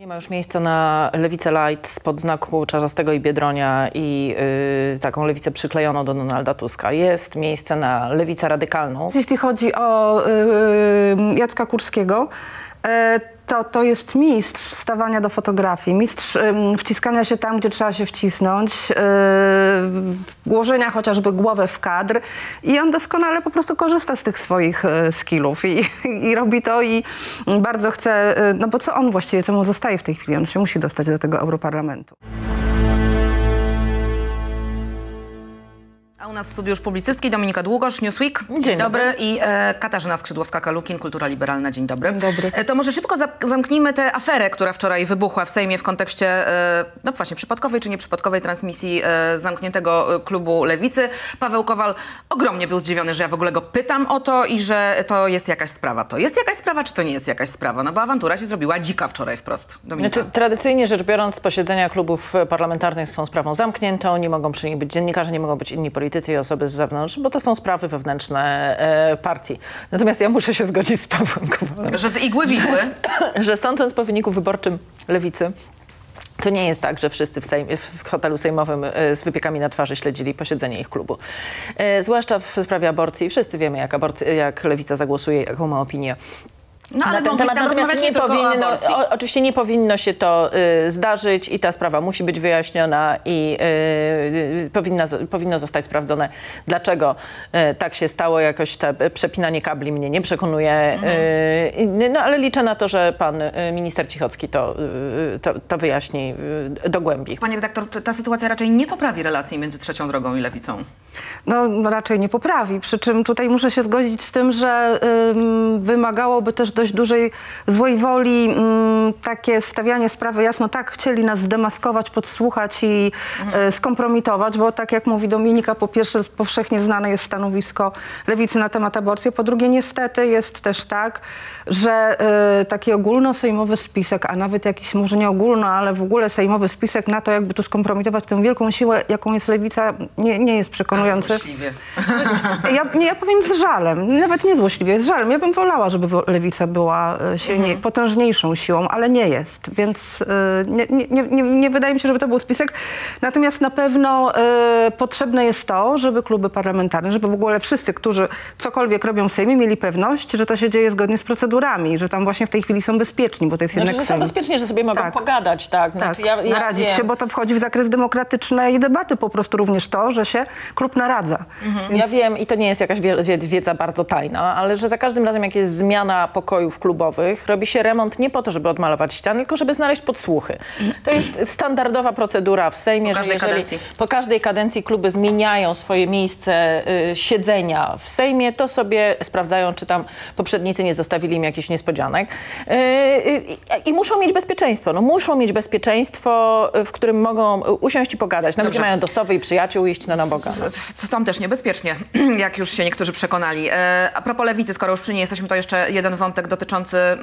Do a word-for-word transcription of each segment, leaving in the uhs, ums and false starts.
Nie ma już miejsca na lewicę light spod znaku Czarzastego i Biedronia i yy, taką lewicę przyklejoną do Donalda Tuska. Jest miejsce na lewicę radykalną. Jeśli chodzi o yy, Jacka Kurskiego, yy, to, to jest mistrz stawania do fotografii, mistrz yy, wciskania się tam, gdzie trzeba się wcisnąć, yy, włożenia chociażby głowę w kadr i on doskonale po prostu korzysta z tych swoich yy, skillów i, i robi to i bardzo chce, yy, no bo co on właściwie, co mu zostaje w tej chwili? On się musi dostać do tego Europarlamentu. A u nas w studiu już publicystki Dominika Długosz, Newsweek. Dzień, Dzień dobry. dobry. I e, Katarzyna Skrzydłowska-Kalukin, Kultura Liberalna. Dzień dobry. Dzień dobry. E, to może szybko za zamknijmy tę aferę, która wczoraj wybuchła w Sejmie w kontekście, e, no właśnie, przypadkowej czy nieprzypadkowej transmisji e, zamkniętego klubu Lewicy. Paweł Kowal ogromnie był zdziwiony, że ja w ogóle go pytam o to i że to jest jakaś sprawa. To jest jakaś sprawa, czy to nie jest jakaś sprawa? No bo awantura się zrobiła dzika wczoraj wprost. Dominika. Znaczy, tradycyjnie rzecz biorąc, posiedzenia klubów parlamentarnych są sprawą zamkniętą. Nie mogą przy nich być dziennikarze, nie mogą być inni politycy i osoby z zewnątrz, bo to są sprawy wewnętrzne e, partii. Natomiast ja muszę się zgodzić z Pawłem Kowalem. Że z igły w igły? Że sądząc po wyniku wyborczym Lewicy, to nie jest tak, że wszyscy w, sejmie, w hotelu sejmowym e, z wypiekami na twarzy śledzili posiedzenie ich klubu. E, zwłaszcza w sprawie aborcji. Wszyscy wiemy, jak, aborcy, jak Lewica zagłosuje, jaką ma opinię. No, ale na ten temat, natomiast nie powinno, o, oczywiście nie powinno się to y, zdarzyć i ta sprawa musi być wyjaśniona i y, y, powinna, powinno zostać sprawdzone, dlaczego y, tak się stało. Jakoś te przepinanie kabli mnie nie przekonuje, mhm. y, no ale liczę na to, że pan y, minister Cichocki to, y, to, to wyjaśni y, dogłębni. Panie redaktor, ta sytuacja raczej nie poprawi relacji między Trzecią Drogą i Lewicą. No raczej nie poprawi, przy czym tutaj muszę się zgodzić z tym, że ym, wymagałoby też dość dużej złej woli ym, takie stawianie sprawy jasno, tak chcieli nas zdemaskować, podsłuchać i mhm. y, skompromitować, bo tak jak mówi Dominika, po pierwsze powszechnie znane jest stanowisko Lewicy na temat aborcji, po drugie niestety jest też tak, że y, taki ogólnosejmowy spisek, a nawet jakiś może nie ogólno, ale w ogóle sejmowy spisek na to, jakby tu skompromitować tę wielką siłę, jaką jest Lewica, nie, nie jest przekonujący. Złośliwie. Ja, nie, ja powiem z żalem, nawet nie złośliwie, z żalem. Ja bym wolała, żeby Lewica była silniej, mhm. potężniejszą siłą, ale nie jest, więc y, nie, nie, nie, nie wydaje mi się, żeby to był spisek. Natomiast na pewno y, potrzebne jest to, żeby kluby parlamentarne, żeby w ogóle wszyscy, którzy cokolwiek robią w Sejmie, mieli pewność, że to się dzieje zgodnie z procedurami, że tam właśnie w tej chwili są bezpieczni, bo to jest znaczy, jednak że są Sejm. bezpiecznie, że sobie mogą tak. pogadać, tak. Znaczy, tak. ja, ja naradzić wiem. się, bo to wchodzi w zakres demokratycznej debaty po prostu również to, że się klub naradza. Mhm. Więc... Ja wiem i to nie jest jakaś wiedza bardzo tajna, ale że za każdym razem, jak jest zmiana pokojów klubowych, robi się remont nie po to, żeby odmalować ściany, tylko żeby znaleźć podsłuchy. To jest standardowa procedura w Sejmie, po każdej że jeżeli kadencji. po każdej kadencji kluby zmieniają swoje miejsce y, siedzenia w Sejmie, to sobie sprawdzają, czy tam poprzednicy nie zostawili im jakichś niespodzianek. Y, y, I muszą mieć bezpieczeństwo. No, muszą mieć bezpieczeństwo, w którym mogą usiąść i pogadać. Nawet gdzie mają do sowy i przyjaciół iść na Boga. Co tam też niebezpiecznie, jak już się niektórzy przekonali. E, a propos Lewicy, skoro już przy niej jesteśmy, to jeszcze jeden wątek dotyczący mm,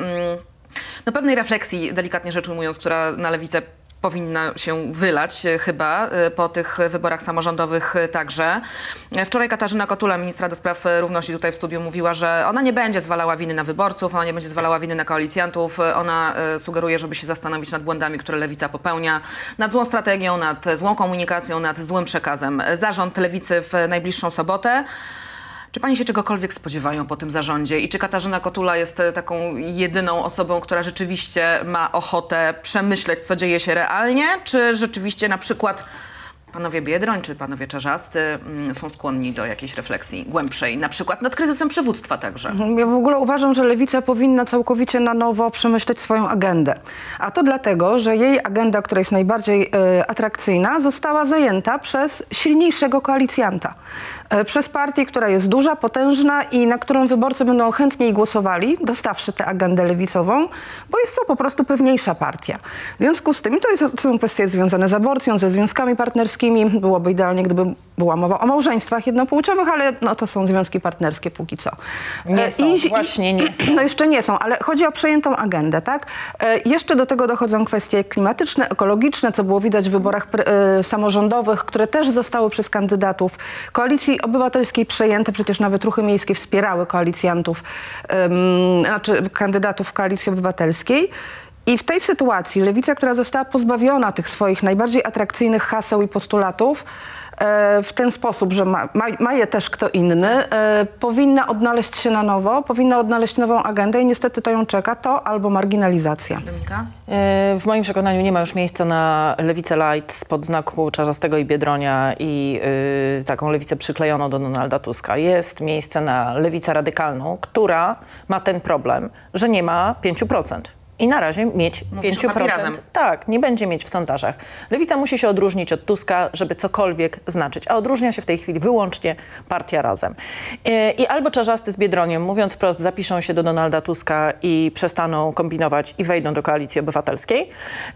no, pewnej refleksji, delikatnie rzecz ujmując, która na Lewicę powinna się wylać chyba po tych wyborach samorządowych także. Wczoraj Katarzyna Kotula, ministra do spraw równości, tutaj w studiu mówiła, że ona nie będzie zwalała winy na wyborców, ona nie będzie zwalała winy na koalicjantów. Ona sugeruje, żeby się zastanowić nad błędami, które Lewica popełnia, nad złą strategią, nad złą komunikacją, nad złym przekazem. Zarząd Lewicy w najbliższą sobotę. Czy pani się czegokolwiek spodziewają po tym zarządzie? I czy Katarzyna Kotula jest taką jedyną osobą, która rzeczywiście ma ochotę przemyśleć, co dzieje się realnie? Czy rzeczywiście na przykład panowie Biedroń czy panowie Czarzasty mm, są skłonni do jakiejś refleksji głębszej, na przykład nad kryzysem przywództwa także? Ja w ogóle uważam, że Lewica powinna całkowicie na nowo przemyśleć swoją agendę. A to dlatego, że jej agenda, która jest najbardziej e, atrakcyjna, została zajęta przez silniejszego koalicjanta. E, przez partię, która jest duża, potężna i na którą wyborcy będą chętniej głosowali, dostawszy tę agendę lewicową, bo jest to po prostu pewniejsza partia. W związku z tym, i to jest, to są kwestie związane z aborcją, ze związkami partnerskimi, byłoby idealnie, gdyby była mowa o małżeństwach jednopłciowych, ale no, to są związki partnerskie póki co. Nie są, I, właśnie nie są. No jeszcze nie są, ale chodzi o przejętą agendę, tak? E, jeszcze do tego dochodzą kwestie klimatyczne, ekologiczne, co było widać w wyborach e, samorządowych, które też zostały przez kandydatów Koalicji Obywatelskiej przejęte. Przecież nawet ruchy miejskie wspierały koalicjantów, e, znaczy kandydatów Koalicji Obywatelskiej. I w tej sytuacji lewica, która została pozbawiona tych swoich najbardziej atrakcyjnych haseł i postulatów, w ten sposób, że ma, ma, ma je też kto inny, e, powinna odnaleźć się na nowo, powinna odnaleźć nową agendę i niestety to ją czeka, to albo marginalizacja. Dominika? W moim przekonaniu nie ma już miejsca na lewicę light spod znaku Czarzastego i Biedronia i y, taką lewicę przyklejoną do Donalda Tuska. Jest miejsce na lewicę radykalną, która ma ten problem, że nie ma pięciu procent. I na razie mieć pięć procent. Tak, nie będzie mieć w sondażach. Lewica musi się odróżnić od Tuska, żeby cokolwiek znaczyć. A odróżnia się w tej chwili wyłącznie partia Razem. I, i albo Czarzasty z Biedroniem, mówiąc wprost, zapiszą się do Donalda Tuska i przestaną kombinować i wejdą do Koalicji Obywatelskiej,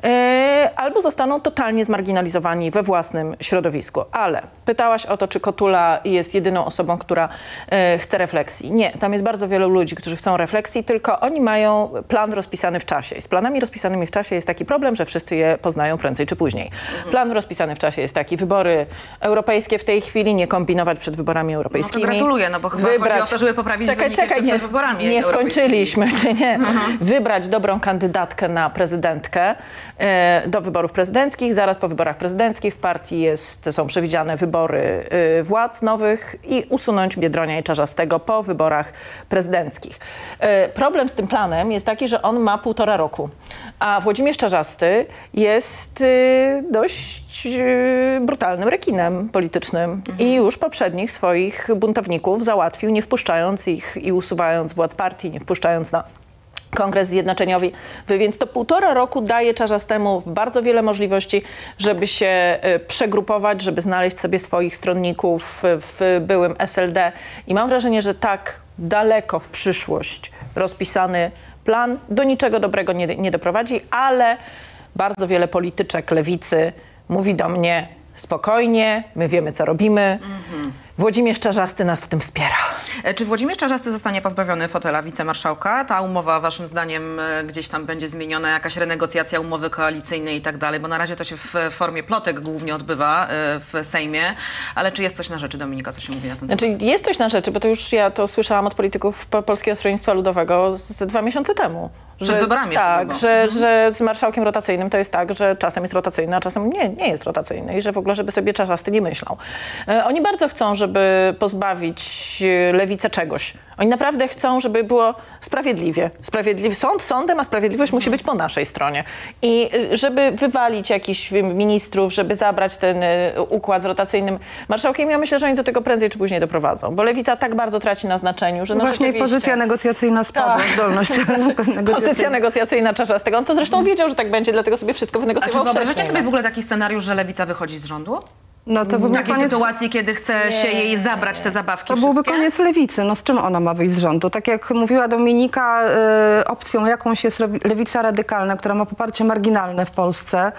albo zostaną totalnie zmarginalizowani we własnym środowisku. Ale pytałaś o to, czy Kotula jest jedyną osobą, która chce refleksji. Nie, tam jest bardzo wielu ludzi, którzy chcą refleksji, tylko oni mają plan rozpisany w czasie. I z planami rozpisanymi w czasie jest taki problem, że wszyscy je poznają prędzej czy później. Mhm. Plan rozpisany w czasie jest taki: wybory europejskie w tej chwili, nie kombinować przed wyborami europejskimi. No to gratuluję, no bo chyba wybrać... chodzi o to, żeby poprawić czekaj, wyniki czekaj, jeszcze nie, przed wyborami nie skończyliśmy. Nie. Mhm. Wybrać dobrą kandydatkę na prezydentkę e, do wyborów prezydenckich. Zaraz po wyborach prezydenckich w partii jest, są przewidziane wybory e, władz nowych i usunąć Biedronia i Czarzastego po wyborach prezydenckich. E, problem z tym planem jest taki, że on ma półtora roku. A Włodzimierz Czarzasty jest y, dość y, brutalnym rekinem politycznym mhm. i już poprzednich swoich buntowników załatwił, nie wpuszczając ich i usuwając władz partii, nie wpuszczając na Kongres Zjednoczeniowy. Więc to półtora roku daje Czarzastemu bardzo wiele możliwości, żeby się y, przegrupować, żeby znaleźć sobie swoich stronników w byłym S L D. I mam wrażenie, że tak daleko w przyszłość rozpisany plan do niczego dobrego nie, nie doprowadzi, ale bardzo wiele polityczek lewicy mówi do mnie: spokojnie, my wiemy, co robimy. Mm-hmm. Włodzimierz Czarzasty nas w tym wspiera. Czy Włodzimierz Czarzasty zostanie pozbawiony fotela wicemarszałka? Ta umowa waszym zdaniem gdzieś tam będzie zmieniona, jakaś renegocjacja umowy koalicyjnej i tak dalej, bo na razie to się w formie plotek głównie odbywa w Sejmie, ale czy jest coś na rzeczy, Dominika, co się mówi na ten temat? Znaczy, jest coś na rzeczy, bo to już ja to słyszałam od polityków Polskiego Stronnictwa Ludowego z dwa miesiące temu. Przed wyborami. Tak, że, mhm. że z marszałkiem rotacyjnym to jest tak, że czasem jest rotacyjny, a czasem nie, nie jest rotacyjny i że w ogóle, żeby sobie Czarzasty nie myślał. E, oni bardzo chcą, żeby pozbawić lewicę czegoś. Oni naprawdę chcą, żeby było sprawiedliwie. Sprawiedliwy sąd sądem, a sprawiedliwość mhm. musi być po naszej stronie. I żeby wywalić jakichś ministrów, żeby zabrać ten układ z rotacyjnym marszałkiem, ja myślę, że oni do tego prędzej czy później doprowadzą. Bo lewica tak bardzo traci na znaczeniu, że no właśnie rzeczywiście... pozycja negocjacyjna spadła, tak. zdolność negocjacyjna. Pozycja negocjacyjna Czarzastego. On to zresztą wiedział, że tak będzie, dlatego sobie wszystko wynegocjował wcześniej. A czy wyobrażacie wcześniej. sobie w ogóle taki scenariusz, że lewica wychodzi z rządu? No to w takiej koniec... sytuacji, kiedy chce nie, się jej zabrać te zabawki To wszystkie? byłby koniec lewicy. No z czym ona ma wyjść z rządu? Tak jak mówiła Dominika, y, opcją jakąś jest lewica radykalna, która ma poparcie marginalne w Polsce.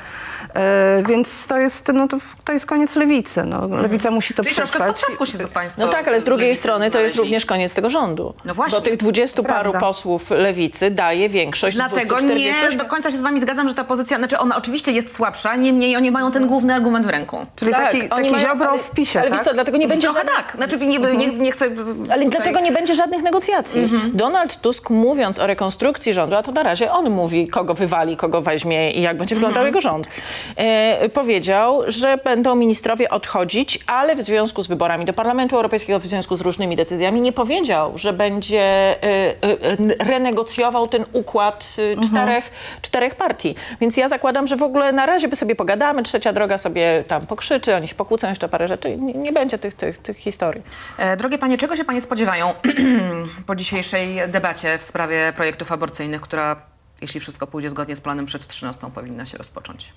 Y, więc to jest, no to, to jest koniec lewicy. No, lewica musi to Czyli przetrwać. troszkę z potrzasku się państwo... No tak, ale z drugiej strony to jest również koniec tego rządu. No właśnie. Bo tych dwudziestu paru Prawda. posłów lewicy daje większość. Dlatego nie do końca się z wami zgadzam, że ta pozycja, znaczy ona oczywiście jest słabsza, niemniej oni mają ten główny argument w ręku. Czyli tak, taki, taki mają, Ziobro ale, w PiSie, ale tak? wiesz co, dlatego nie będzie... Trochę żadnych, tak, znaczy nie, nie, nie chcę... ale tutaj... dlatego nie będzie żadnych negocjacji. Mhm. Donald Tusk, mówiąc o rekonstrukcji rządu, a to na razie on mówi, kogo wywali, kogo weźmie i jak będzie wyglądał mhm. jego rząd, e, powiedział, że będą ministrowie odchodzić, ale w związku z wyborami do Parlamentu Europejskiego, w związku z różnymi decyzjami, nie powiedział, że będzie e, e, renegocjował ten układ e, czterech, mhm. czterech partii. Więc ja zakładam, że w ogóle na razie by sobie pogadamy, trzecia droga sobie tam pokrzyczy, oni się pokłócą jeszcze parę rzeczy. Nie, nie będzie tych, tych, tych historii. E, drogie panie, czego się panie spodziewają po dzisiejszej debacie w sprawie projektów aborcyjnych, która, jeśli wszystko pójdzie zgodnie z planem, przed trzynastą powinna się rozpocząć?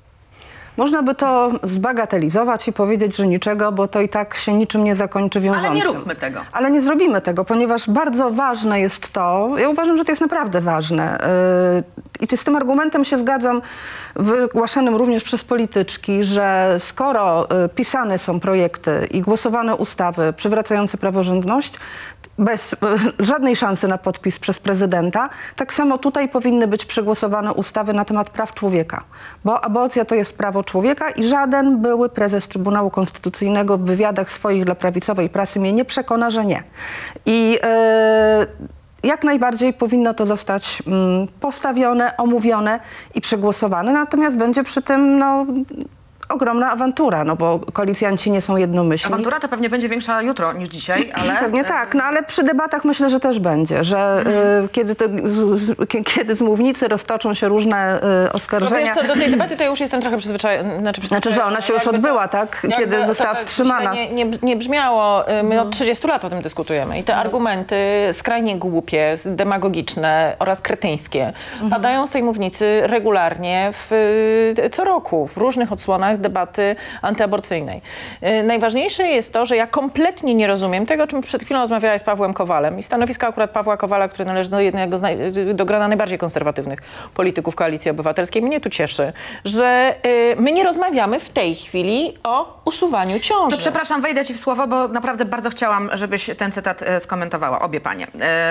Można by to zbagatelizować i powiedzieć, że niczego, bo to i tak się niczym nie zakończy wiążącym. Ale nie róbmy tego. Ale nie zrobimy tego, ponieważ bardzo ważne jest to, ja uważam, że to jest naprawdę ważne yy, i z tym argumentem się zgadzam, wygłaszanym również przez polityczki, że skoro y, pisane są projekty i głosowane ustawy przywracające praworządność, bez y, żadnej szansy na podpis przez prezydenta, tak samo tutaj powinny być przegłosowane ustawy na temat praw człowieka. Bo aborcja to jest prawo człowieka i żaden były prezes Trybunału Konstytucyjnego w wywiadach swoich dla prawicowej prasy mnie nie przekona, że nie. I y, jak najbardziej powinno to zostać mm, postawione, omówione i przegłosowane. Natomiast będzie przy tym no, ogromna awantura, no bo koalicjanci nie są jednomyślni. Awantura to pewnie będzie większa jutro niż dzisiaj, ale... Pewnie tak, no ale przy debatach myślę, że też będzie, że Mhm. y, kiedy, to, z, z, kiedy z mównicy roztoczą się różne y, No oskarżenia. wiesz co, do tej debaty to ja już jestem trochę przyzwyczajona. Znaczy, Znaczy, że ona się już jakby odbyła, tak? jakby Kiedy to została tak wstrzymana. źle Nie, nie, nie brzmiało. My od trzydziestu lat o tym dyskutujemy i te argumenty skrajnie głupie, demagogiczne oraz kretyńskie padają z tej mównicy regularnie w, co roku, w różnych odsłonach debaty antyaborcyjnej. Yy, Najważniejsze jest to, że ja kompletnie nie rozumiem tego, o czym przed chwilą rozmawiałeś z Pawłem Kowalem i stanowiska akurat Pawła Kowala, który należy do jednego z naj, do grona najbardziej konserwatywnych polityków Koalicji Obywatelskiej. Mnie tu cieszy, że yy, my nie rozmawiamy w tej chwili o usuwaniu ciąży. To przepraszam, wejdę ci w słowo, bo naprawdę bardzo chciałam, żebyś ten cytat e, skomentowała, obie panie.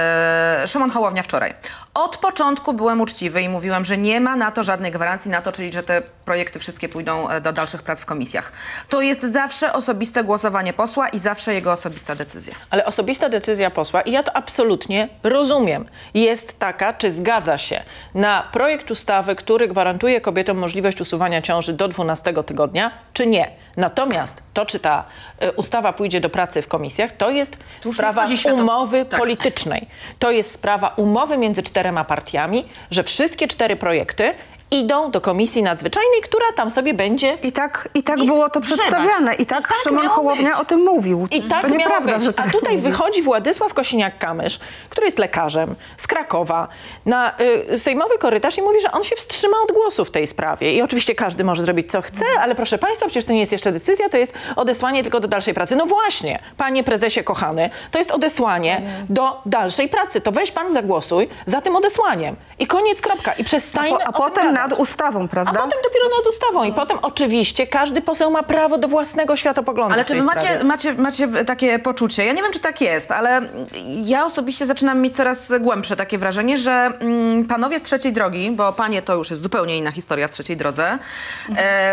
E, Szymon Hołownia wczoraj. Od początku byłem uczciwy i mówiłem, że nie ma na to żadnej gwarancji na to, czyli że te projekty wszystkie pójdą e, do dalszych prac w komisjach. To jest zawsze osobiste głosowanie posła i zawsze jego osobista decyzja. Ale osobista decyzja posła, i ja to absolutnie rozumiem, jest taka, czy zgadza się na projekt ustawy, który gwarantuje kobietom możliwość usuwania ciąży do dwunastego tygodnia, czy nie. Natomiast to, czy ta y, ustawa pójdzie do pracy w komisjach, to jest już sprawa nie wchodzi światło- umowy tak. politycznej. To jest sprawa umowy między czterema partiami, że wszystkie cztery projekty idą do Komisji Nadzwyczajnej, która tam sobie będzie... I tak, i tak I było to grzebać. przedstawiane. I tak, I tak Szymon miało Hołownia być. o tym mówił. I tak to miało nieprawda, być. że tak A tutaj mówił. wychodzi Władysław Kosiniak-Kamysz, który jest lekarzem z Krakowa, na y, sejmowy korytarz i mówi, że on się wstrzyma od głosu w tej sprawie. I oczywiście każdy może zrobić co chce, ale proszę państwa, przecież to nie jest jeszcze decyzja, to jest odesłanie tylko do dalszej pracy. No właśnie, panie prezesie kochany, to jest odesłanie do dalszej pracy. To weź pan zagłosuj za tym odesłaniem. I koniec, kropka. I przestańmy Po, a o tym potem gadać. nad ustawą, A prawda? potem dopiero nad ustawą. I potem oczywiście każdy poseł ma prawo do własnego światopoglądu Ale w czy tej wy sprawie. macie, macie, macie takie poczucie, ja nie wiem, czy tak jest, ale ja osobiście zaczynam mieć coraz głębsze takie wrażenie, że mm, panowie z Trzeciej Drogi, bo panie to już jest zupełnie inna historia w Trzeciej Drodze, e,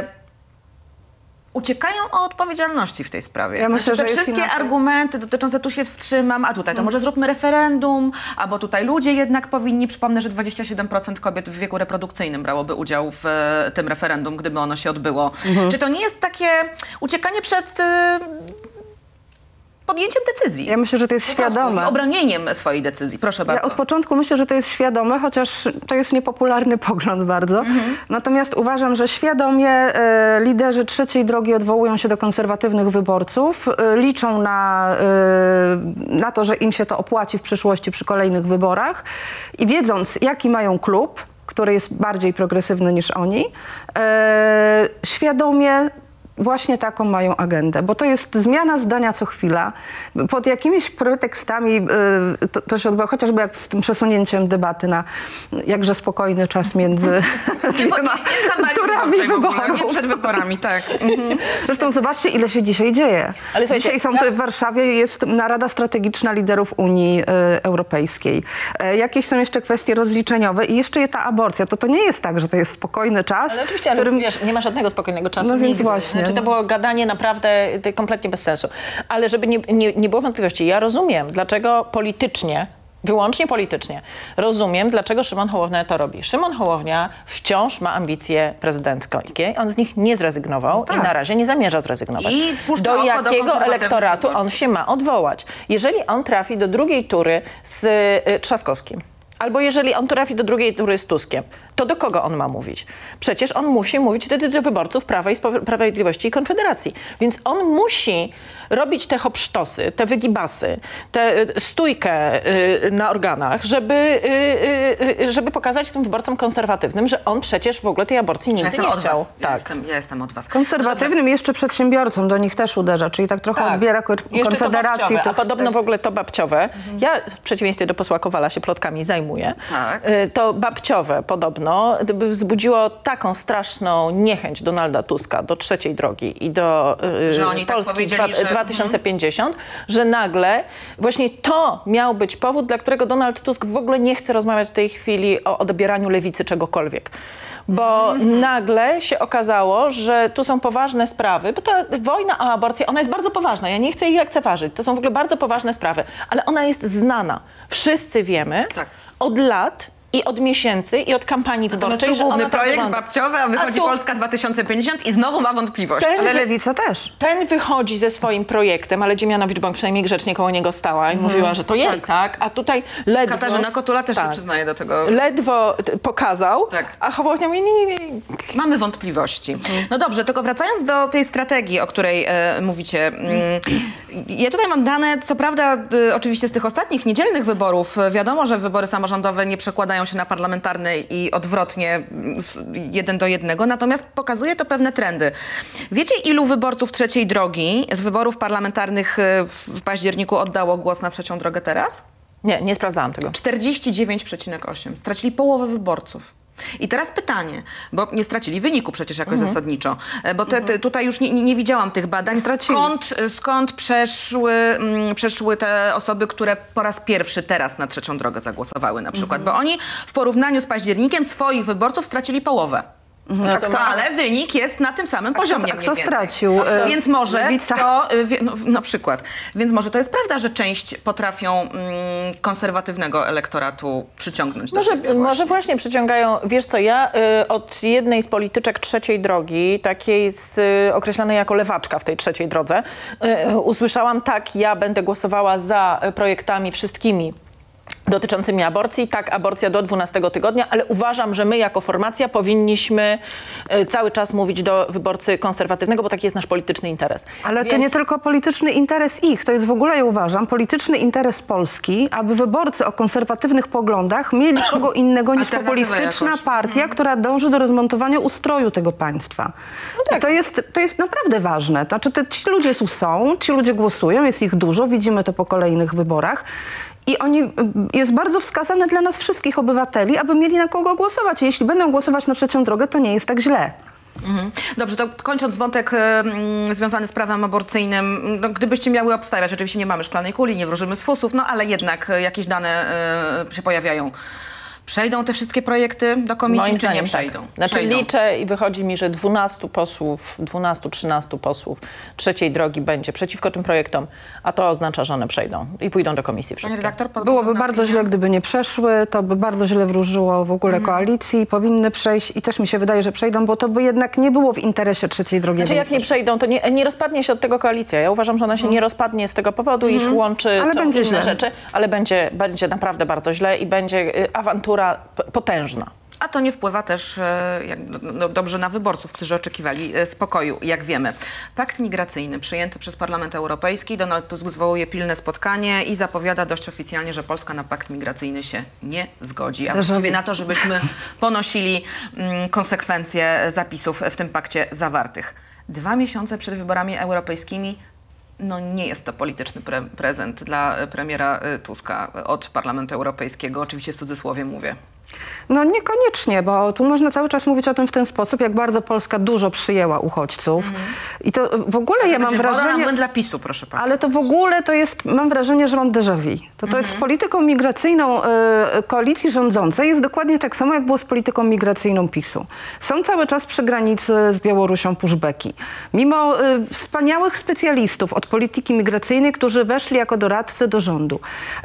uciekają od odpowiedzialności w tej sprawie. Ja myślę, Znaczy, te że jest wszystkie inaczej. argumenty dotyczące tu się wstrzymam, a tutaj to może zróbmy referendum, albo tutaj ludzie jednak powinni, przypomnę, że dwadzieścia siedem procent kobiet w wieku reprodukcyjnym brałoby udział w e, tym referendum, gdyby ono się odbyło. Czy to nie jest takie uciekanie przed e, podjęciem decyzji? Ja myślę, że to jest Po prostu, świadome. i obronieniem swojej decyzji. Proszę Ja bardzo. od początku myślę, że to jest świadome, chociaż to jest niepopularny pogląd bardzo. Natomiast uważam, że świadomie e, liderzy Trzeciej Drogi odwołują się do konserwatywnych wyborców, e, liczą na, e, na to, że im się to opłaci w przyszłości przy kolejnych wyborach i wiedząc, jaki mają klub, który jest bardziej progresywny niż oni, e, świadomie właśnie taką mają agendę, bo to jest zmiana zdania co chwila. Pod jakimiś pretekstami y, to, to się odbywa, chociażby jak z tym przesunięciem debaty na jakże spokojny czas między Nie, nie, nie w kampanii turami wyborczej w ogóle, wyborów. nie przed wyborami, tak. Mhm. Zresztą zobaczcie, ile się dzisiaj dzieje. Ale słuchajcie, dzisiaj są ja- to w Warszawie jest narada strategiczna liderów Unii y, Europejskiej. E, jakieś są jeszcze kwestie rozliczeniowe i jeszcze ta aborcja. To to nie jest tak, że to jest spokojny czas, Ale oczywiście, w ale którym wiesz, nie ma żadnego spokojnego czasu. No więc nigdy. właśnie. Znaczy, to było gadanie naprawdę y, kompletnie bez sensu. Ale żeby nie, nie, nie było wątpliwości, ja rozumiem, dlaczego politycznie, wyłącznie politycznie, rozumiem, dlaczego Szymon Hołownia to robi. Szymon Hołownia wciąż ma ambicje prezydenckie. On z nich nie zrezygnował tak. i na razie nie zamierza zrezygnować. I puszcza do oko do jakiego konserwatywnych elektoratu on wyborców. się ma odwołać? Jeżeli on trafi do drugiej tury z y, Trzaskowskim, albo jeżeli on trafi do drugiej tury z Tuskiem, to do kogo on ma mówić? Przecież on musi mówić wtedy do wyborców Prawa i Sprawiedliwości i Konfederacji. Więc on musi robić te hopsztosy, te wygibasy, tę y, stójkę y, na organach, żeby, y, y, żeby pokazać tym wyborcom konserwatywnym, że on przecież w ogóle tej aborcji Ja nigdy jestem nie od chciał. was. Ja, Tak. jestem, ja jestem od was. konserwatywnym jeszcze przedsiębiorcom do nich też uderza, czyli tak trochę Tak. odbiera ko- Jeszcze to Konfederacji. babciowe, a tych- podobno w ogóle to babciowe, ja w przeciwieństwie do posła Kowala się plotkami zajmuję, Tak. y, to babciowe podobno gdyby wzbudziło taką straszną niechęć Donalda Tuska do Trzeciej Drogi i do y, Że oni tak Polski powiedzieli, dwa- że- dwa tysiące pięćdziesiąt, że nagle właśnie to miał być powód, dla którego Donald Tusk w ogóle nie chce rozmawiać w tej chwili o odbieraniu lewicy czegokolwiek. bo mm-hmm. nagle się okazało, że tu są poważne sprawy, bo ta wojna o aborcję, ona jest bardzo poważna, ja nie chcę jej lekceważyć, to są w ogóle bardzo poważne sprawy, ale ona jest znana. Wszyscy wiemy tak. od lat i od miesięcy i od kampanii Natomiast wyborczej, tu główny że ona projekt wygląda. babciowy, a wychodzi a tu... Polska dwa tysiące pięćdziesiąt i znowu ma wątpliwości. Ten, ale Lewica też. Ten wychodzi ze swoim projektem, ale Dziemianowicz-Bąk przynajmniej grzecznie koło niego stała i mm. mówiła, że to jej, tak. tak? A tutaj ledwo... Katarzyna Kotula też tak. się przyznaje do tego. Ledwo t- pokazał, tak. a Hołownia mówi, nie, nie, nie. Mamy wątpliwości. Mm. No dobrze, tylko wracając do tej strategii, o której e, mówicie. Mm, ja tutaj mam dane, co prawda d, oczywiście z tych ostatnich niedzielnych wyborów. Wiadomo, że wybory samorządowe nie przekładają się na parlamentarne i odwrotnie jeden do jednego, natomiast pokazuje to pewne trendy. Wiecie, ilu wyborców Trzeciej Drogi z wyborów parlamentarnych w październiku oddało głos na Trzecią Drogę teraz? Nie, nie sprawdzałam tego. czterdzieści dziewięć przecinek osiem. Stracili połowę wyborców. I teraz pytanie, bo nie stracili wyniku przecież jakoś mhm. zasadniczo, bo te, te, tutaj już nie, nie widziałam tych badań. Skąd, skąd przeszły, mm, przeszły te osoby, które po raz pierwszy teraz na Trzecią Drogę zagłosowały na przykład? Mhm. Bo oni w porównaniu z październikiem swoich wyborców stracili połowę. Mhm. To, ale wynik jest na tym samym a poziomie kto, a kto mniej stracił? Więcej. Więc może Lewica. to, no, na przykład, więc może to jest prawda, że część potrafią mm, konserwatywnego elektoratu przyciągnąć do może, siebie właśnie. Może właśnie przyciągają, wiesz co, ja y, od jednej z polityczek Trzeciej Drogi, takiej z, y, określanej jako lewaczka w tej Trzeciej Drodze, y, usłyszałam, tak, ja będę głosowała za projektami wszystkimi dotyczącymi aborcji, tak, aborcja do dwunastego tygodnia, ale uważam, że my jako formacja powinniśmy y, cały czas mówić do wyborcy konserwatywnego, bo taki jest nasz polityczny interes. Ale Więc... to nie tylko polityczny interes ich, to jest w ogóle, ja uważam, polityczny interes Polski, aby wyborcy o konserwatywnych poglądach mieli kogo innego niż populistyczna jakoś. partia, Hmm. która dąży do rozmontowania ustroju tego państwa. No tak. I to jest, to jest naprawdę ważne. Znaczy, te, ci ludzie tu są, ci ludzie głosują, jest ich dużo, widzimy to po kolejnych wyborach. I oni, jest bardzo wskazane dla nas wszystkich obywateli, aby mieli na kogo głosować. Jeśli będą głosować na Trzecią Drogę, to nie jest tak źle. Mhm. Dobrze, to kończąc wątek y, związany z prawem aborcyjnym, no, gdybyście miały obstawiać, oczywiście nie mamy szklanej kuli, nie wróżymy z fusów, no ale jednak y, jakieś dane y, się pojawiają. Przejdą te wszystkie projekty do komisji, Moim czy nie zdaniem przejdą? Tak. Znaczy przejdą. liczę i wychodzi mi, że dwunastu posłów, dwunastu trzynastu posłów Trzeciej Drogi będzie przeciwko tym projektom, a to oznacza, że one przejdą i pójdą do komisji wszystkie. Panie redaktor, pod- Byłoby podobna bardzo opinia? źle, gdyby nie przeszły, to by bardzo źle wróżyło w ogóle Mhm. koalicji, powinny przejść i też mi się wydaje, że przejdą, bo to by jednak nie było w interesie Trzeciej Drogi. Znaczy jak nie przejdą, to nie, nie rozpadnie się od tego koalicja. Ja uważam, że ona się nie rozpadnie z tego powodu, ich łączy Ale to będzie inne źle. rzeczy, ale będzie, będzie naprawdę bardzo źle i będzie y, awantura p- potężna. A to nie wpływa też e, jak, no, dobrze na wyborców, którzy oczekiwali e, spokoju, jak wiemy. Pakt migracyjny przyjęty przez Parlament Europejski. Donald Tusk zwołuje pilne spotkanie i zapowiada dość oficjalnie, że Polska na pakt migracyjny się nie zgodzi. A właściwie na to, żebyśmy ponosili mm, konsekwencje zapisów w tym pakcie zawartych. Dwa miesiące przed wyborami europejskimi no nie jest to polityczny pre prezent dla premiera Tuska od Parlamentu Europejskiego. Oczywiście w cudzysłowie mówię. No niekoniecznie, bo tu można cały czas mówić o tym w ten sposób, jak bardzo Polska dużo przyjęła uchodźców. Mm. I to w ogóle Ale ja mam wrażenie... woda dla PiSu, proszę pana. Ale to w ogóle to jest, mam wrażenie, że mam déjà vu. To, to mm-hmm. jest z polityką migracyjną y, koalicji rządzącej jest dokładnie tak samo, jak było z polityką migracyjną PiSu. Są cały czas przy granicy z Białorusią pushbacki. Mimo y, wspaniałych specjalistów od polityki migracyjnej, którzy weszli jako doradcy do rządu.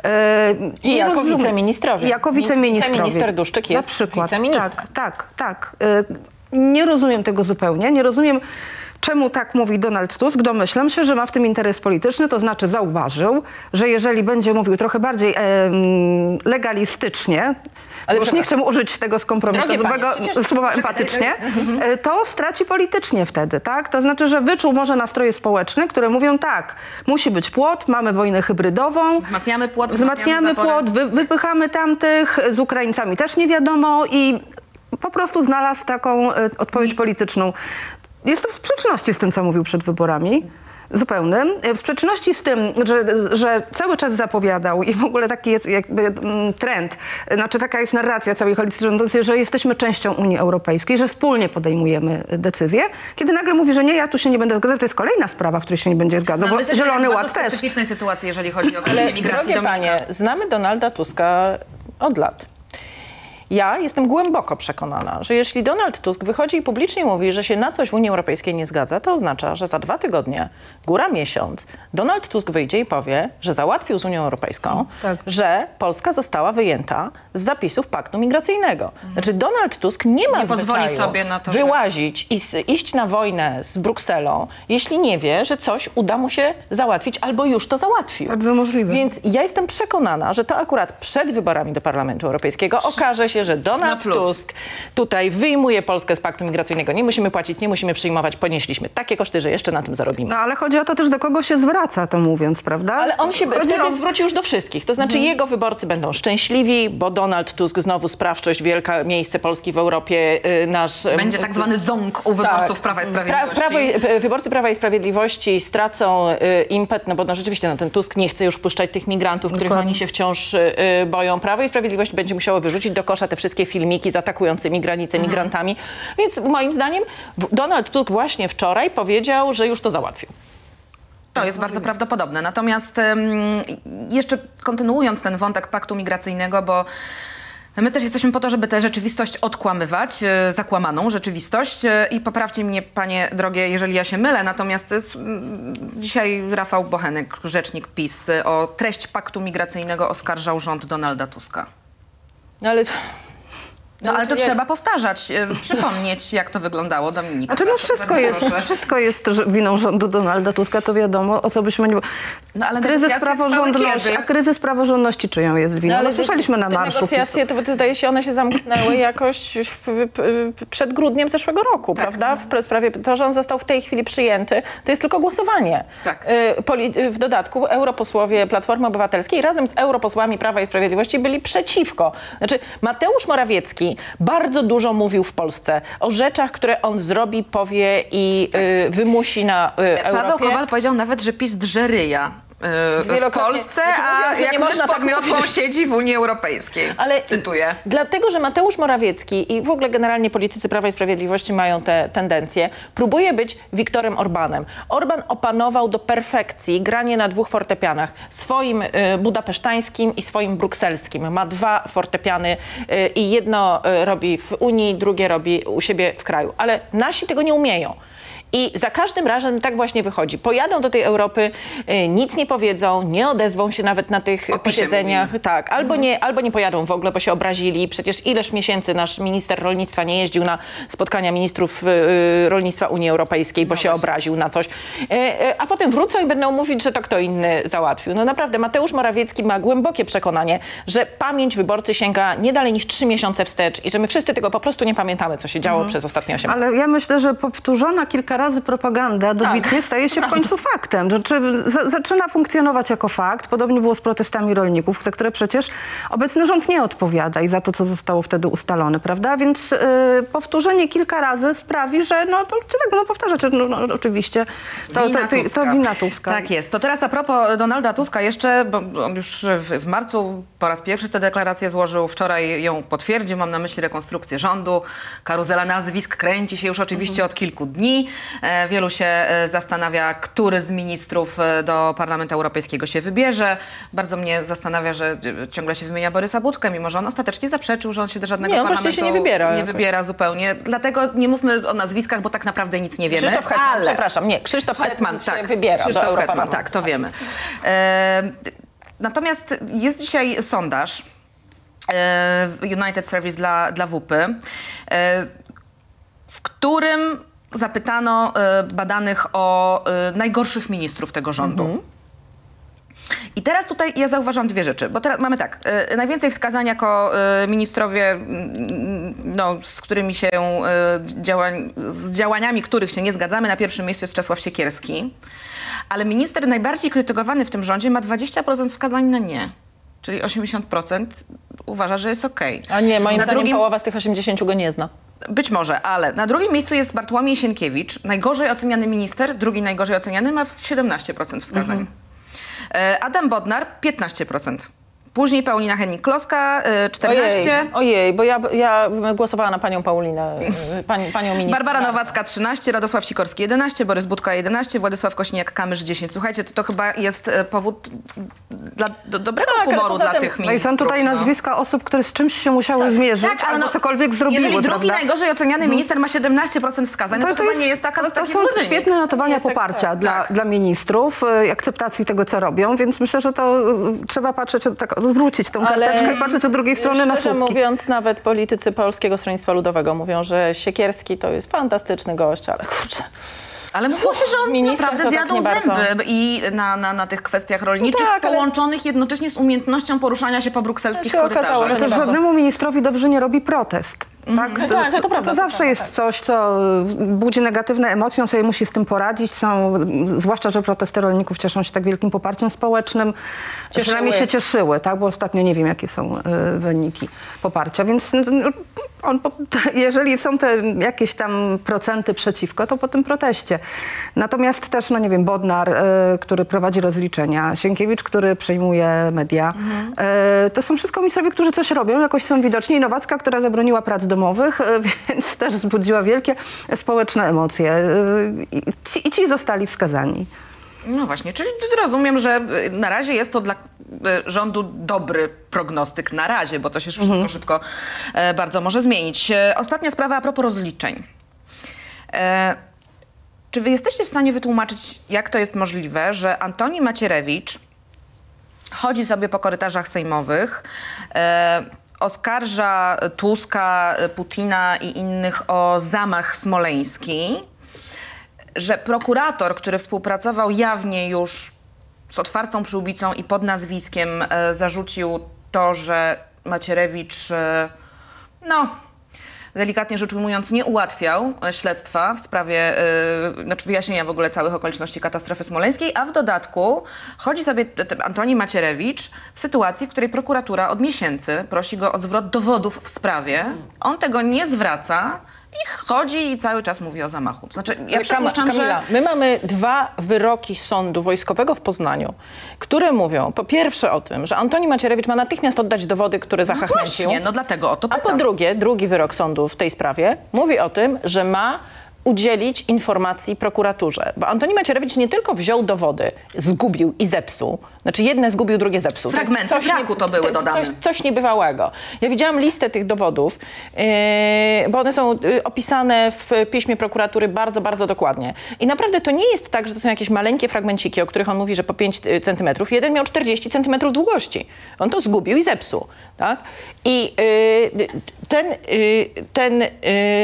Y, I jako rozumiem- wiceministrowie. Jako wiceministrowie. Wiceminister Duszczyk jest Na przykład. wiceministrem. Tak, tak, tak. Y, nie rozumiem tego zupełnie. Nie rozumiem, czemu tak mówi Donald Tusk. Domyślam się, że ma w tym interes polityczny, to znaczy zauważył, że jeżeli będzie mówił trochę bardziej em, legalistycznie, Ale już nie chcę użyć tego skompromitowego Drogie panie, słowa empatycznie, e, to straci politycznie wtedy, tak? To znaczy, że wyczuł może nastroje społeczne, które mówią tak, musi być płot, mamy wojnę hybrydową, Wzmacniamy płot, wzmacniamy płot, wy, wypychamy tamtych, z Ukraińcami też nie wiadomo i po prostu znalazł taką e, odpowiedź polityczną. Jest to w sprzeczności z tym, co mówił przed wyborami. Zupełnym. W sprzeczności z tym, że, że cały czas zapowiadał i w ogóle taki jest jakby mm, trend, znaczy taka jest narracja całej koalicji rządzącej, że jesteśmy częścią Unii Europejskiej, że wspólnie podejmujemy decyzje. Kiedy nagle mówi, że nie, ja tu się nie będę zgadzał, to jest kolejna sprawa, w której się nie będzie zgadzał, No, bo Zielony Ład w też. specyficznej sytuacji, jeżeli chodzi o kwestię migracji. Drogie Dominika. panie, znamy Donalda Tuska od lat. Ja jestem głęboko przekonana, że jeśli Donald Tusk wychodzi i publicznie mówi, że się na coś w Unii Europejskiej nie zgadza, to oznacza, że za dwa tygodnie, góra miesiąc, Donald Tusk wyjdzie i powie, że załatwił z Unią Europejską, tak. że Polska została wyjęta z zapisów paktu migracyjnego. Mhm. Znaczy Donald Tusk nie ma nie pozwoli zwyczaju sobie na to, że... wyłazić i s- iść na wojnę z Brukselą, jeśli nie wie, że coś uda mu się załatwić albo już to załatwił. Bardzo możliwe. Więc ja jestem przekonana, że to akurat przed wyborami do Parlamentu Europejskiego okaże się, że Donald Tusk tutaj wyjmuje Polskę z paktu migracyjnego. Nie musimy płacić, nie musimy przyjmować, ponieśliśmy takie koszty, że jeszcze na tym zarobimy. No ale chodzi o to też, do kogo się zwraca, to mówiąc, prawda? Ale on się chodzi wtedy o... zwróci już do wszystkich. To znaczy jego wyborcy będą szczęśliwi, bo Donald Tusk znowu sprawczość, wielkie miejsce Polski w Europie, y, nasz... Będzie tak zwany ząg u wyborców tak. Prawa i Sprawiedliwości. Pra, prawo, wyborcy Prawa i Sprawiedliwości stracą y, impet, no bo no, rzeczywiście no, ten Tusk nie chce już wpuszczać tych migrantów, których Dokładnie. oni się wciąż y, boją. Prawo i Sprawiedliwość będzie musiało wyrzucić do kosza te wszystkie filmiki z atakującymi granicę Mhm. migrantami. Więc moim zdaniem Donald Tusk właśnie wczoraj powiedział, że już to załatwił. To jest bardzo prawdopodobne. Natomiast um, jeszcze kontynuując ten wątek paktu migracyjnego, bo my też jesteśmy po to, żeby tę rzeczywistość odkłamywać, e, zakłamaną rzeczywistość. E, I poprawcie mnie, panie drogie, jeżeli ja się mylę. Natomiast e, dzisiaj Rafał Bochenek, rzecznik PiS, e, o treść paktu migracyjnego oskarżał rząd Donalda Tuska. No ale... No ale to ja- trzeba powtarzać, e, przypomnieć, jak to wyglądało. Dominika. Znaczy, no bardzo- wszystko bardzo jest, proszę. wszystko jest że winą rządu Donalda Tuska, to wiadomo, o co byśmy nie... No, ale kryzys negocjacje trwały praworządności, kiedy? a kryzys praworządności czyją jest winą? No, te- słyszeliśmy na te marszu. negocjacje, to wydaje się, one się zamknęły jakoś w- w- przed grudniem zeszłego roku, Tak. prawda? W sprawie to, że on został w tej chwili przyjęty, to jest tylko głosowanie. Tak. Y, poli- y, w dodatku europosłowie Platformy Obywatelskiej razem z europosłami Prawa i Sprawiedliwości byli przeciwko. Znaczy Mateusz Morawiecki bardzo dużo mówił w Polsce o rzeczach, które on zrobi, powie i y, wymusi na y, Paweł Europie. Kowal powiedział nawet, że PiS drze ryja yy, w Wielokrotnie. Polsce, Znaczy, a mówiąc, że jak nie mysz można pod tak miotłą mówić. siedzi w Unii Europejskiej. Ale Cytuję. dlatego, że Mateusz Morawiecki i w ogóle generalnie politycy Prawa i Sprawiedliwości mają te tendencje, próbuje być Viktorem Orbanem. Orban opanował do perfekcji granie na dwóch fortepianach. Swoim y, budapesztańskim i swoim brukselskim. Ma dwa fortepiany y, i jedno y, robi w Unii, drugie robi u siebie w kraju. Ale nasi tego nie umieją. I za każdym razem tak właśnie wychodzi. Pojadą do tej Europy, y, nic nie powiedzą, nie odezwą się nawet na tych O PiSie posiedzeniach. mówimy. Tak, albo, nie, albo nie pojadą w ogóle, bo się obrazili. Przecież ileż miesięcy nasz minister rolnictwa nie jeździł na spotkania ministrów y, rolnictwa Unii Europejskiej, bo No się właśnie. obraził na coś. Y, y, a potem wrócą i będą mówić, że to kto inny załatwił. No naprawdę, Mateusz Morawiecki ma głębokie przekonanie, że pamięć wyborcy sięga nie dalej niż trzy miesiące wstecz i że my wszyscy tego po prostu nie pamiętamy, co się działo przez ostatnie osiem lat. Ale ja myślę, że powtórzona kilka razy propaganda dobitnie Tak. staje się w końcu faktem. Znaczy, za, zaczyna funkcjonować jako fakt. Podobnie było z protestami rolników, za które przecież obecny rząd nie odpowiada i za to, co zostało wtedy ustalone, prawda? Więc y, powtórzenie kilka razy sprawi, że no, to, tak będą powtarzać, no, no, oczywiście. To Wina to, to, Tuska. to wina Tuska. Tak jest. To teraz a propos Donalda Tuska jeszcze, bo on już w, w marcu po raz pierwszy tę deklarację złożył, wczoraj ją potwierdził, mam na myśli rekonstrukcję rządu. Karuzela nazwisk kręci się już oczywiście od kilku dni. E, wielu się e, zastanawia, który z ministrów e, do Parlamentu Europejskiego się wybierze. Bardzo mnie zastanawia, że e, ciągle się wymienia Borysa Budkę, mimo że on ostatecznie zaprzeczył, że on się do żadnego Nie, on właściwie parlamentu się nie wybiera nie jakoś. wybiera zupełnie. Dlatego nie mówmy o nazwiskach, bo tak naprawdę nic nie wiemy. Krzysztof Hetman, ale... przepraszam, nie, Krzysztof Hetman, Hetman, się tak. wybiera do Krzysztof Hetman, Europarlamentu. tak, to wiemy. E, natomiast jest dzisiaj sondaż e, United Service dla, dla W P, e, w którym zapytano e, badanych o e, najgorszych ministrów tego rządu. Mhm. I teraz tutaj ja zauważam dwie rzeczy, bo teraz mamy tak, e, najwięcej wskazań jako e, ministrowie, mm, no, z którymi się, e, działań, z działaniami których się nie zgadzamy, na pierwszym miejscu jest Czesław Siekierski, ale minister najbardziej krytykowany w tym rządzie ma dwadzieścia procent wskazań na nie, czyli osiemdziesiąt procent uważa, że jest okej. A nie, moim Na zdaniem drugim- połowa z tych osiemdziesięciu go nie zna. Być może, ale na drugim miejscu jest Bartłomiej Sienkiewicz, najgorzej oceniany minister, drugi najgorzej oceniany, ma siedemnaście procent wskazań. E, Adam Bodnar piętnaście procent Później Paulina Hennig-Kloska, y, czternaście. Ojej, ojej, bo ja, ja głosowała na panią Paulinę, y, pani, panią minister. Barbara Nowacka trzynaście, Radosław Sikorski jedenaście, Borys Budka jedenaście, Władysław Kosiniak-Kamysz dziesięć. Słuchajcie, to, to chyba jest e, powód dla, do, dobrego Tak, ale humoru poza dla tym- tych No i ministrów. są tutaj no. nazwiska osób, które z czymś się musiały zmierzyć, Tak, ale albo no, cokolwiek zrobiły, jeżeli drugi prawda? najgorzej oceniany minister ma siedemnaście procent wskazań, no to, chyba nie jest taka, no to taki są zły wynik. świetne notowania jest tak, poparcia tak. dla, Tak. dla ministrów, y, akceptacji tego, co robią, więc myślę, że to y, trzeba patrzeć, tak, odwrócić tą Ale karteczkę i patrzeć od drugiej strony na szczerze słupki. mówiąc, nawet politycy Polskiego Stronnictwa Ludowego mówią, że Siekierski to jest fantastyczny gość, ale kurczę. Ale mówiło się, że on Minister naprawdę to tak zjadł nie bardzo. zęby i na, na, na tych kwestiach rolniczych, No tak, ale- połączonych jednocześnie z umiejętnością poruszania się po brukselskich To się okazało, korytarzach. że Ale też nie bardzo. żadnemu ministrowi dobrze nie robi protest. Tak? No tak, to- to prawda, to zawsze prawda, jest tak. coś, co budzi negatywne emocje, on sobie musi z tym poradzić. Są, zwłaszcza, że protesty rolników cieszą się tak wielkim poparciem społecznym. Cieszyły. Przynajmniej się cieszyły, tak? Bo ostatnio nie wiem, jakie są y, wyniki poparcia. Więc no, on, po- jeżeli są te jakieś tam procenty przeciwko, to po tym proteście. Natomiast też, no nie wiem, Bodnar, y, który prowadzi rozliczenia, Sienkiewicz, który przejmuje media. Y, to są wszystko ministrowie, którzy coś robią, jakoś są widoczni. I Nowacka, która zabroniła prac domowych, y, więc też wzbudziła wielkie społeczne emocje. Y, i, ci, I ci zostali wskazani. No właśnie, czyli rozumiem, że y, na razie jest to dla y, rządu dobry prognostyk. Na razie, bo to się wszystko szybko e, bardzo może zmienić. E, ostatnia sprawa a propos rozliczeń. E, czy wy jesteście w stanie wytłumaczyć, jak to jest możliwe, że Antoni Macierewicz chodzi sobie po korytarzach sejmowych, e, oskarża Tuska, Putina i innych o zamach smoleński, że prokurator, który współpracował jawnie już z otwartą przyłbicą i pod nazwiskiem, e, zarzucił to, że Macierewicz, e, no, delikatnie rzecz ujmując, nie ułatwiał e, śledztwa w sprawie, e, znaczy wyjaśnienia w ogóle całych okoliczności katastrofy smoleńskiej, a w dodatku chodzi sobie t- t- Antoni Macierewicz w sytuacji, w której prokuratura od miesięcy prosi go o zwrot dowodów w sprawie. On tego nie zwraca i chodzi i cały czas mówi o zamachu. To znaczy, ja Kam- przypuszczam, Kamila, że... my mamy dwa wyroki sądu wojskowego w Poznaniu, które mówią po pierwsze o tym, że Antoni Macierewicz ma natychmiast oddać dowody, które No zachachmęcił. właśnie, no dlatego o to A pytam. po drugie, drugi wyrok sądu w tej sprawie mówi o tym, że ma udzielić informacji prokuraturze. Bo Antoni Macierewicz nie tylko wziął dowody, zgubił i zepsuł. Znaczy jedne zgubił, drugie zepsuł. To jest Fragmenty coś wraku nie- to były jest dodane. Coś, coś niebywałego. Ja widziałam listę tych dowodów, yy, bo one są yy, opisane w piśmie prokuratury bardzo, bardzo dokładnie. I naprawdę to nie jest tak, że to są jakieś maleńkie fragmenciki, o których on mówi, że po pięć centymetrów. Jeden miał czterdzieści centymetrów długości. On to zgubił i zepsuł. Tak? I yy, ten, yy, ten yy,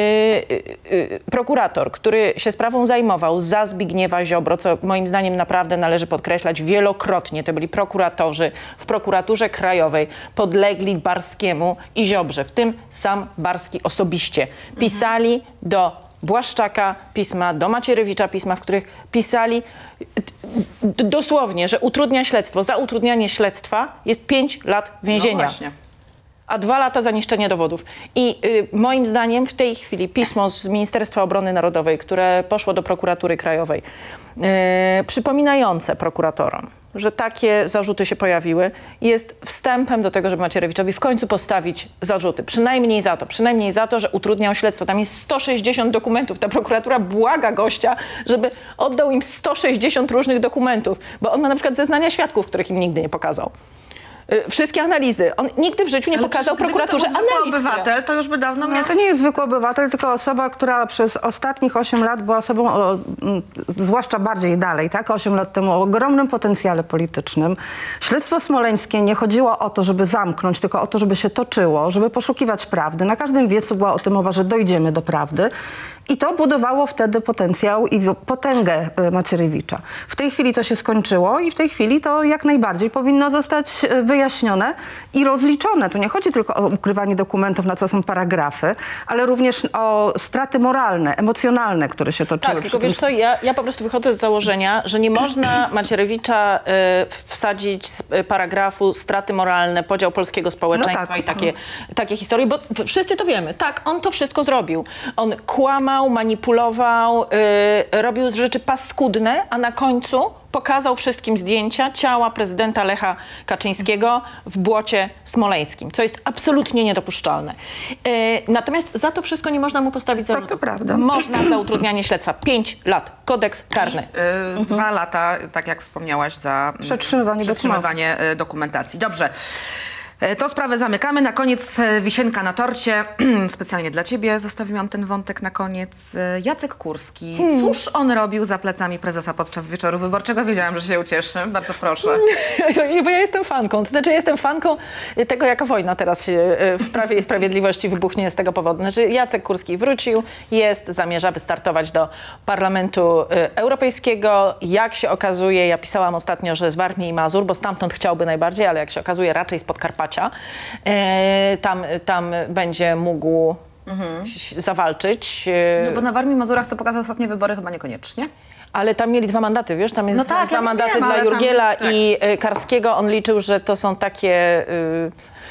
yy, prokurator, który się sprawą zajmował za Zbigniewa Ziobro, co moim zdaniem naprawdę należy podkreślać wielokrotnie, to byli prokuratorzy w prokuraturze krajowej podlegli Barskiemu i Ziobrze, w tym sam Barski osobiście. Pisali do Błaszczaka pisma, do Macierewicza pisma, w których pisali d- dosłownie, że utrudnia śledztwo. Za utrudnianie śledztwa jest pięć lat No więzienia. właśnie. A dwa lata za niszczenie dowodów. I y, moim zdaniem w tej chwili pismo z Ministerstwa Obrony Narodowej, które poszło do prokuratury krajowej, y, przypominające prokuratorom, że takie zarzuty się pojawiły, jest wstępem do tego, żeby Macierewiczowi w końcu postawić zarzuty. Przynajmniej za to, przynajmniej za to, że utrudniał śledztwo. Tam jest sto sześćdziesiąt dokumentów. Ta prokuratura błaga gościa, żeby oddał im sto sześćdziesiąt różnych dokumentów, bo on ma na przykład zeznania świadków, których im nigdy nie pokazał. Y, Wszystkie analizy. On nigdy w życiu nie Ale pokazał przecież prokuraturze gdyby to był zwykły analiz. obywatel, to już by dawno miał... No, to nie jest zwykły obywatel, tylko osoba, która przez ostatnich osiem lat była osobą, o, m, zwłaszcza bardziej dalej, tak, osiem lat temu, o ogromnym potencjale politycznym. Śledztwo smoleńskie nie chodziło o to, żeby zamknąć, tylko o to, żeby się toczyło, żeby poszukiwać prawdy. Na każdym wiecu była o tym mowa, że dojdziemy do prawdy. I to budowało wtedy potencjał i potęgę e, Macierewicza. W tej chwili to się skończyło i w tej chwili to jak najbardziej powinno zostać e, wyjaśnione i rozliczone. Tu nie chodzi tylko o ukrywanie dokumentów, na co są paragrafy, ale również o straty moralne, emocjonalne, które się toczyły. Tak, przy tylko tym. wiesz co, ja, ja po prostu wychodzę z założenia, że nie można Macierewicza y, wsadzić z y, paragrafu straty moralne, podział polskiego społeczeństwa No tak. i takie, takie historie, bo wszyscy to wiemy. Tak, on to wszystko zrobił. On kłamał, kłamał, manipulował, yy, robił rzeczy paskudne, a na końcu pokazał wszystkim zdjęcia ciała prezydenta Lecha Kaczyńskiego w błocie smoleńskim, co jest absolutnie niedopuszczalne. Yy, natomiast za to wszystko nie można mu postawić zarzutu. to prawda. Można za utrudnianie śledztwa. Pięć lat. Kodeks karny. Y, Dwa lata, tak jak wspomniałaś, za mm, Przetrzymywanie przetrzymywanie y, dokumentacji. Dobrze. Y, To sprawę zamykamy. Na koniec y, wisienka na torcie. Specjalnie dla ciebie zostawiłam ten wątek na koniec. Y, Jacek Kurski. Cóż on robił za plecami prezesa podczas wieczoru wyborczego? Wiedziałam, że się ucieszy. Bardzo proszę. Bo ja jestem fanką. To znaczy, ja jestem fanką tego, jaka wojna teraz się w Prawie i Sprawiedliwości wybuchnie z tego powodu. Znaczy, Jacek Kurski wrócił, jest, zamierza wystartować do Parlamentu Europejskiego. Jak się okazuje, ja pisałam ostatnio, że z Warmii i Mazur, bo stamtąd chciałby najbardziej, ale jak się okazuje, raczej z Podkarpacia. E, tam, tam będzie mógł mhm. zawalczyć. No bo na Warmii i Mazurach, co pokazały ostatnie wybory, chyba niekoniecznie. Ale tam mieli dwa mandaty, wiesz? Tam jest No tak, dwa ja mandaty wiem, dla ale tam- Jurgiela tak. i y, Karskiego. On liczył, że to są takie... Y,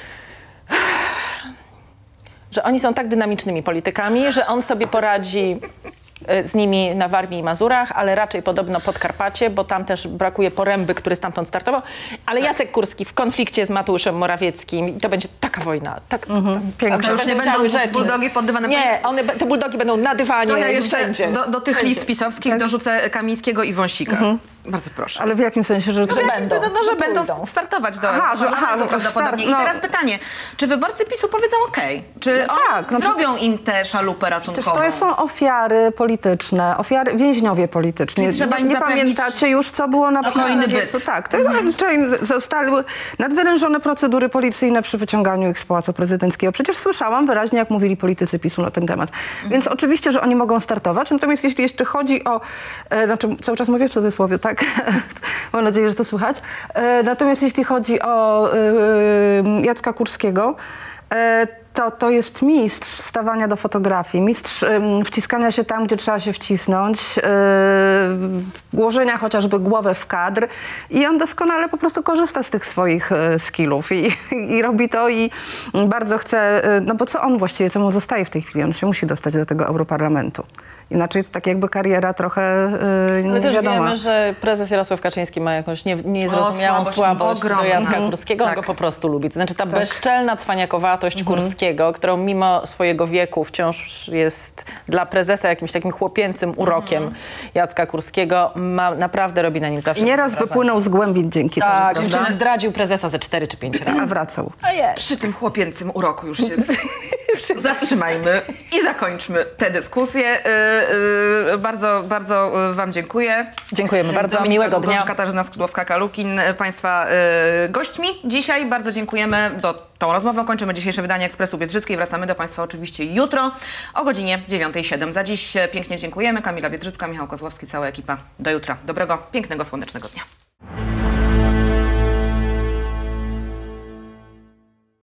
że oni są tak dynamicznymi politykami, że on sobie poradzi y, z nimi na Warmii i Mazurach, ale raczej podobno Podkarpacie, bo tam też brakuje Poręby, który stamtąd startował. Ale Jacek Kurski w konflikcie z Mateuszem Morawieckim i to będzie taka wojna. Tak, mhm, piękna. To już nie będą buldogi pod dywanem. Nie, one, te buldogi będą na dywanie. To ja jeszcze wszędzie. do, do tych Wszędzie. list pisowskich dorzucę Kamińskiego i Wąsika. Bardzo proszę. Ale w jakim sensie, że... No, w jakim będą. sensie? No, że No będą pójdą. startować do Aha, że- parlamentu aha, że prawdopodobnie. start- no. I teraz pytanie, czy wyborcy PiSu powiedzą okej? Czy oni tak, no zrobią im tę szalupę Przecież ratunkową? to są ofiary polityczne, ofiary, więźniowie polityczni. Czyli trzeba im nie zapewnić pamiętacie już, co było na spokojny wiecu. byt. Tak, to mhm. zostały nadwyrężone procedury policyjne przy wyciąganiu ich z Pałacu Prezydenckiego. Przecież słyszałam wyraźnie, jak mówili politycy PiSu na ten temat. Mhm. Więc oczywiście, że oni mogą startować. Natomiast jeśli jeszcze chodzi o... E, znaczy, cały czas mówię w cudzysłowie, tak? Mam nadzieję, że to słychać. E, natomiast jeśli chodzi o e, Jacka Kurskiego, e, to, to jest mistrz stawania do fotografii, mistrz ym, wciskania się tam, gdzie trzeba się wcisnąć, yy, włożenia chociażby głowę w kadr i on doskonale po prostu korzysta z tych swoich y, skillów i, i robi to i bardzo chce, y, no bo co on właściwie, co mu zostaje w tej chwili? On się musi dostać do tego Europarlamentu. Inaczej to tak jakby kariera trochę yy, Ale też niewiadoma. wiemy, że prezes Jarosław Kaczyński ma jakąś nie, niezrozumiałą O, słabość słabość do ogromną. Jacka Kurskiego. Tak. On go po prostu lubi. To znaczy ta bezczelna cwaniakowatość Kurskiego, którą mimo swojego wieku wciąż jest dla prezesa jakimś takim chłopięcym urokiem Jacka Kurskiego, ma, naprawdę robi na nim zawsze I nieraz wrażenie. wypłynął z głębin dzięki Tak, temu, przecież prawda? zdradził prezesa ze cztery czy pięć razy. A wracał. A jest. Przy tym chłopięcym uroku już się zatrzymajmy i zakończmy tę dyskusję. Yy, yy, bardzo, bardzo wam dziękuję. Dziękujemy bardzo. Dominika Miłego Gugorz, dnia. Katarzyna Skrzydłowska-Kalukin, państwa yy, gośćmi dzisiaj. Bardzo dziękujemy. Do tą rozmową kończymy dzisiejsze wydanie Ekspresu Biedrzyckiej. Wracamy do państwa oczywiście jutro o godzinie dziewiątej zero siedem. Za dziś pięknie dziękujemy. Kamila Biedrzycka, Michał Kozłowski, cała ekipa. Do jutra. Dobrego, pięknego, słonecznego dnia.